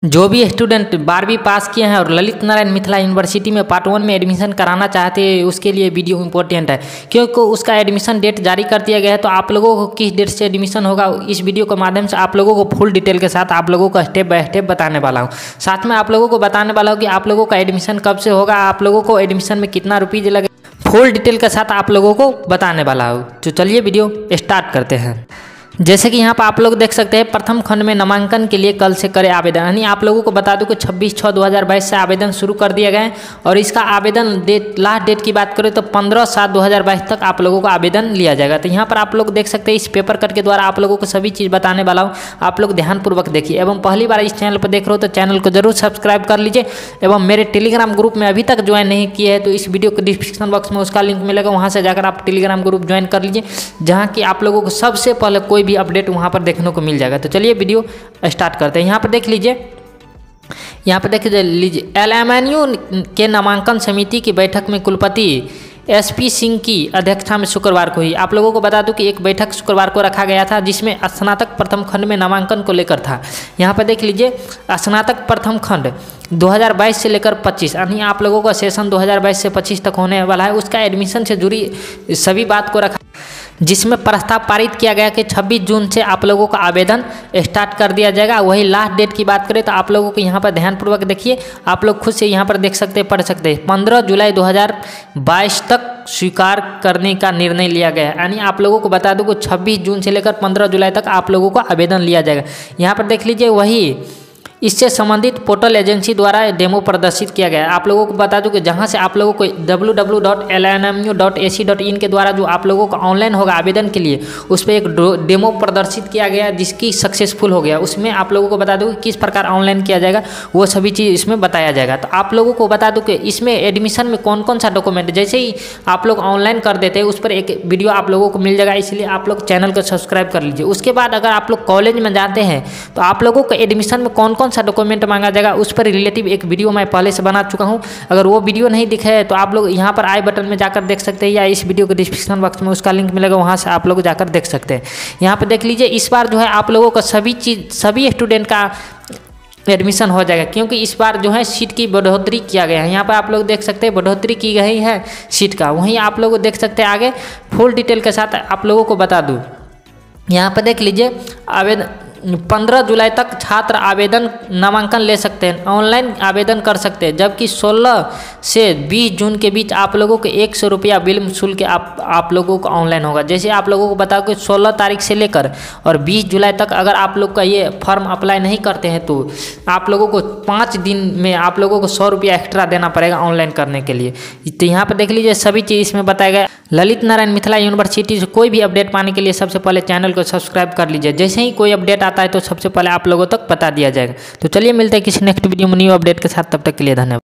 जो भी स्टूडेंट 12वीं पास किए हैं और ललित नारायण मिथिला यूनिवर्सिटी में पार्ट 1 में एडमिशन कराना चाहते हैं, उसके लिए वीडियो इंपॉर्टेंट है क्योंकि उसका एडमिशन डेट जारी कर दिया गया है। तो आप लोगों को किस डेट से एडमिशन होगा, इस वीडियो के माध्यम से आप लोगों को फुल डिटेल के साथ आप लोगों को स्टेप बाय स्टेप बताने वाला हूँ। साथ में आप लोगों को बताने वाला हूँ कि आप लोगों का एडमिशन कब से होगा, आप लोगों को एडमिशन में कितना रुपये लगे, फुल डिटेल के साथ आप लोगों को बताने वाला हूँ। तो चलिए वीडियो स्टार्ट करते हैं। जैसे कि यहाँ पर आप लोग देख सकते हैं, प्रथम खंड में नामांकन के लिए कल से करें आवेदन। यानी आप लोगों को बता दूं कि 26/6/2022 से आवेदन शुरू कर दिया गया है और इसका आवेदन लास्ट डेट की बात करें तो 15/7/2022 तक आप लोगों को आवेदन लिया जाएगा। तो यहाँ पर आप लोग देख सकते हैं, इस पेपर कट के द्वारा आप लोगों को सभी चीज़ बताने वाला हूँ। आप लोग ध्यानपूर्वक देखिए एवं पहली बार इस चैनल पर देख रहे हो तो चैनल को जरूर सब्सक्राइब कर लीजिए एवं मेरे टेलीग्राम ग्रुप में अभी तक ज्वाइन नहीं किए हैं तो इस वीडियो के डिस्क्रिप्शन बॉक्स में उसका लिंक मिलेगा, वहाँ से जाकर आप टेलीग्राम ग्रुप ज्वाइन कर लीजिए, जहाँ की आप लोगों को सबसे पहले कोई भी अपडेट वहाँ पर देखने को मिल जाएगा। तो चलिए वीडियो स्टार्ट करते हैं। यहाँ पर देख लीजिए, यहाँ पर देख लीजिए, LMNU के नामांकन समिति की बैठक में कुलपति SP सिंह की अध्यक्षता में शुक्रवार को हुई। आप लोगों को बता दूं कि एक बैठक शुक्रवार को रखा गया था जिसमें स्नातक प्रथम खंड में नामांकन को लेकर था। यहाँ पर देख लीजिए, स्नातक प्रथम खंड 2022 से लेकर 25, यानी आप लोगों का सेशन 2022 से 25 तक होने वाला है, उसका एडमिशन से जुड़ी सभी बात को रखा, जिसमें प्रस्ताव पारित किया गया कि 26 जून से आप लोगों का आवेदन स्टार्ट कर दिया जाएगा। वही लास्ट डेट की बात करें तो आप लोगों को यहाँ पर ध्यानपूर्वक देखिए, आप लोग खुद से यहाँ पर देख सकते हैं, पढ़ सकते हैं, 15 जुलाई 2022 तक स्वीकार करने का निर्णय लिया गया है। यानी आप लोगों को बता दूं कि 26 जून से लेकर 15 जुलाई तक आप लोगों को आवेदन लिया जाएगा। यहाँ पर देख लीजिए, वही इससे संबंधित पोर्टल एजेंसी द्वारा डेमो प्रदर्शित किया गया है। आप लोगों को बता दूं कि जहां से आप लोगों को www.lnmu.ac.in के द्वारा जो आप लोगों को ऑनलाइन होगा आवेदन के लिए, उस पर एक डेमो प्रदर्शित किया गया जिसकी सक्सेसफुल हो गया। उसमें आप लोगों को बता दूं कि किस प्रकार ऑनलाइन किया जाएगा, वो सभी चीज़ इसमें बताया जाएगा। तो आप लोगों को बता दूं कि इसमें एडमिशन में कौन कौन सा डॉक्यूमेंट, जैसे ही आप लोग ऑनलाइन कर देते हैं उस पर एक वीडियो आप लोगों को मिल जाएगा, इसलिए आप लोग चैनल को सब्सक्राइब कर लीजिए। उसके बाद अगर आप लोग कॉलेज में जाते हैं तो आप लोगों को एडमिशन में कौन कौन सा डॉक्यूमेंट मांगा जाएगा उस पर रिलेटिव एक वीडियो मैं पहले से बना चुका हूं। अगर वो वीडियो नहीं दिखे है तो आप लोग यहां पर आई बटन में जाकर देख सकते हैं या इस वीडियो के डिस्क्रिप्शन बॉक्स में उसका लिंक मिलेगा, वहां से आप लोग जाकर देख सकते हैं। यहां पर देख लीजिए, इस बार जो है आप लोगों का सभी स्टूडेंट का एडमिशन हो जाएगा क्योंकि इस बार जो है सीट की बढ़ोतरी किया गया है। यहाँ पर आप लोग देख सकते हैं बढ़ोतरी की गई है सीट का। वहीं आप लोग देख सकते हैं, आगे फुल डिटेल के साथ आप लोगों को बता दूँ। यहाँ पर देख लीजिए, आवेदन 15 जुलाई तक छात्र आवेदन नामांकन ले सकते हैं, ऑनलाइन आवेदन कर सकते हैं, जबकि 16 से 20 जून के बीच आप लोगों को 100 रुपया बिल शुल्क आप लोगों को ऑनलाइन होगा। जैसे आप लोगों को बताओ कि 16 तारीख से लेकर और 20 जुलाई तक अगर आप लोग का ये फॉर्म अप्लाई नहीं करते हैं तो आप लोगों को 5 दिन में आप लोगों को 100 रुपया एक्स्ट्रा देना पड़ेगा ऑनलाइन करने के लिए। तो यहाँ पर देख लीजिए, सभी चीज़ इसमें बताया गया। ललित नारायण मिथिला यूनिवर्सिटी से कोई भी अपडेट पाने के लिए सबसे पहले चैनल को सब्सक्राइब कर लीजिए, जैसे ही कोई अपडेट आता है तो सबसे पहले आप लोगों तक बता दिया जाएगा। तो चलिए मिलते हैं किसी नेक्स्ट वीडियो में न्यू अपडेट के साथ, तब तक के लिए धन्यवाद।